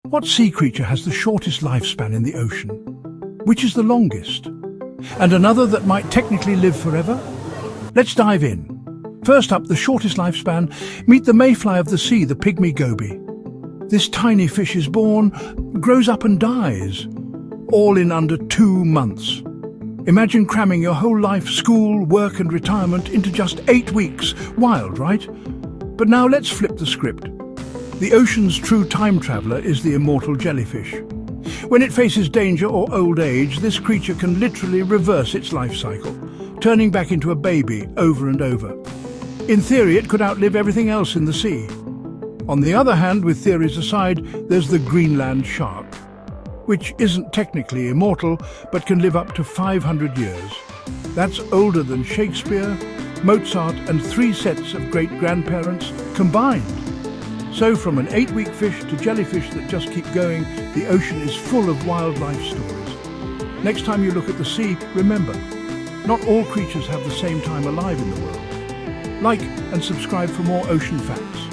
What sea creature has the shortest lifespan in the ocean? Which is the longest? And another that might technically live forever? Let's dive in. First up, the shortest lifespan. Meet the mayfly of the sea, the pygmy goby. This tiny fish is born, grows up and dies, all in under 2 months. Imagine cramming your whole life, school, work and retirement into just 8 weeks. Wild, right? But now let's flip the script. The ocean's true time traveler is the immortal jellyfish. When it faces danger or old age, this creature can literally reverse its life cycle, turning back into a baby over and over. In theory, it could outlive everything else in the sea. On the other hand, with theories aside, there's the Greenland shark, which isn't technically immortal, but can live up to 500 years. That's older than Shakespeare, Mozart, and 3 sets of great-grandparents combined. So from an 8-week fish to jellyfish that just keep going, the ocean is full of wildlife stories. Next time you look at the sea, remember, not all creatures have the same time alive in the world. Like and subscribe for more ocean facts.